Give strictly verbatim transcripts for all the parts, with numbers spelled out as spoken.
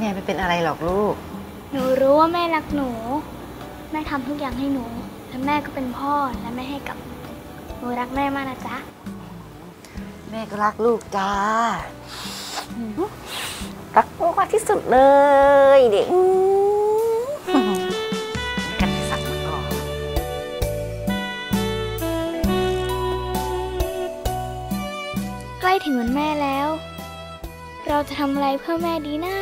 ม่ไม่เป็นอะไรหรอกลูกหนูรู้ว่าแม่รักหนูแม่ทำทุกอย่างให้หนูและแม่ก็เป็นพ่อและแม่ให้กับหนูรักแม่มากนะจ๊ะแม่ก็รักลูกจ้ารักลูกมากที่สุดเลยเด็กกันสักก่อนใกล้ถึงวันแม่แล้วเราจะทำอะไรเพื่อแม่ดีนะ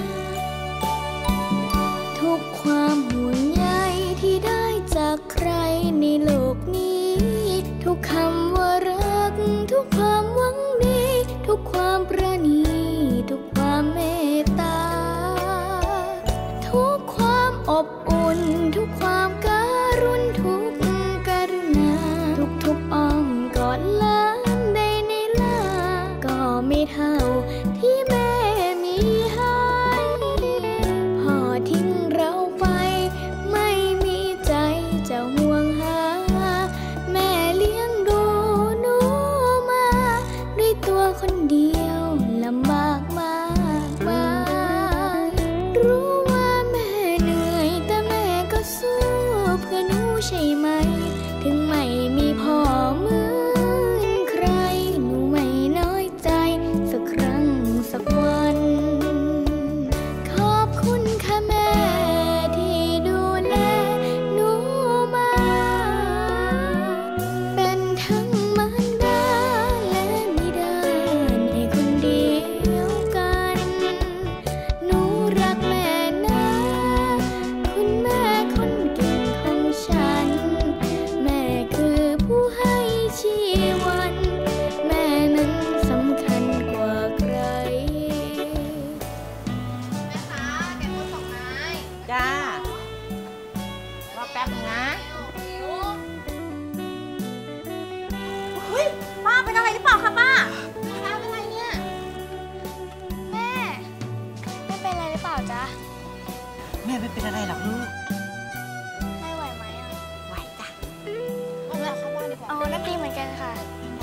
ทุกความห่วงใยที่ได้จากใครในโลกนี้ทุกคำว่ารักทุกความหวังดีทุกความประณีทุกความเมตตาทุกความอบอุ่นทุกความการุณทุกกรุณาทุกทุกอ้อมกอดล้านใดในลาก็ไม่เท่าที่แม่มีให้พ่อทิ้งเราไปไม่มีใจจะห่วงหาแม่เลี้ยงดูหนูมาด้วยตัวคนเดียวลำบากมากมายรู้ว่าแม่เหนื่อยแต่แม่ก็สู้เพื่อหนูใช่ไหมถึงไม่มีพ่อเหมือนใครหนูไม่น้อยใจสักครั้งสักวันขอบคุณค่ะแม่ที่ดูแลหนูมาเป็นทั้งมารดาและบิดาในคนเดียวกันหนูรักแม่นะคุณแม่คนเก่งของฉันแม่คือผู้ให้ชีวันแม่นั้นสำคัญกว่าใครจ้ารอแป๊บนะเฮ้ยป้าเป็นอะไรหรือเปล่าคะป้าป้าเป็นอะไรเนี่ยแม่แม่เป็นอะไรหรือเปล่าจ๊ะแม่ไม่เป็นอะไรหรอกลูกแม่ไหวไหมอ่ะไหวจ้ะเอาแม่เข้าบ้านดีกว่าอ๋อนักดีเหมือนกันค่ะ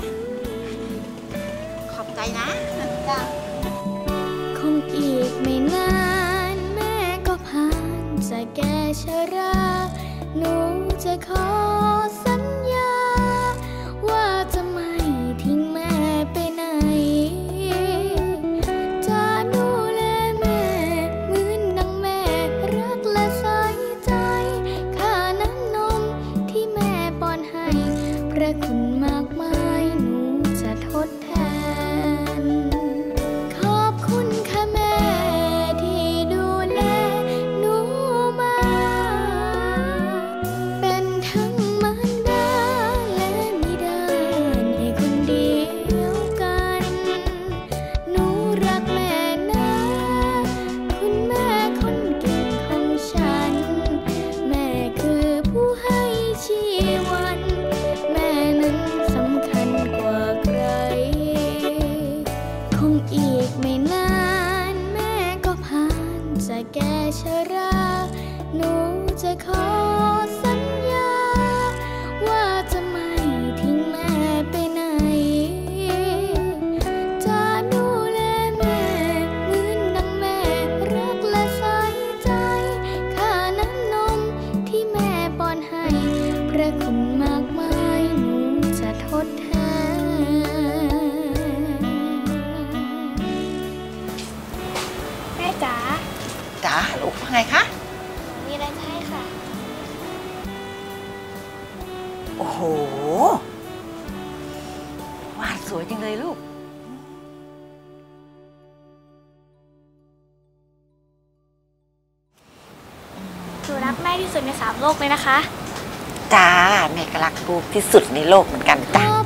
ขอบใจนะจ้ะคงอีกไม่นานแม่ก็ผ่านจะแก่ชราหนูจะขอสัญญาว่าจะไม่ทิ้งแม่ไปไหนจะดูแลแม่เหมือนดังแม่รักและใส่ใจค่าน้ำนมที่แม่ป้อนให้พระคุณมากมายหนูจะทดแทนขอบคุณค่ะแม่ที่ดูแลหนูมาเป็นทั้งมารดาและบิดาในคนเดียวกันหนูรักแม่นะคุณแม่คนเก่งของฉันแม่คือผู้ให้ชีวันแม่นั้นสำคัญกว่าใครคงอีกไม่นานแม่ก็ผ่านจะแก่ชราหนูจะขอสัญญาว่าจะไม่ทิ้งแม่ไปไหนจะดูแลแม่เหมือนดังแม่รักและใส่ใจค่าน้ำนมที่แม่ป้อนให้พระคุณมากมายหนูจะทดแทนแม่จ๋าจ้าลูกว่าไงคะมีอะไรจะให้ค่ะโอ้โหวาดสวยจังเลยลูกหนูรักแม่ที่สุดในสามโลกเลยนะคะจ้าแม่ก็รักลูกที่สุดในโลกเหมือนกันจ้า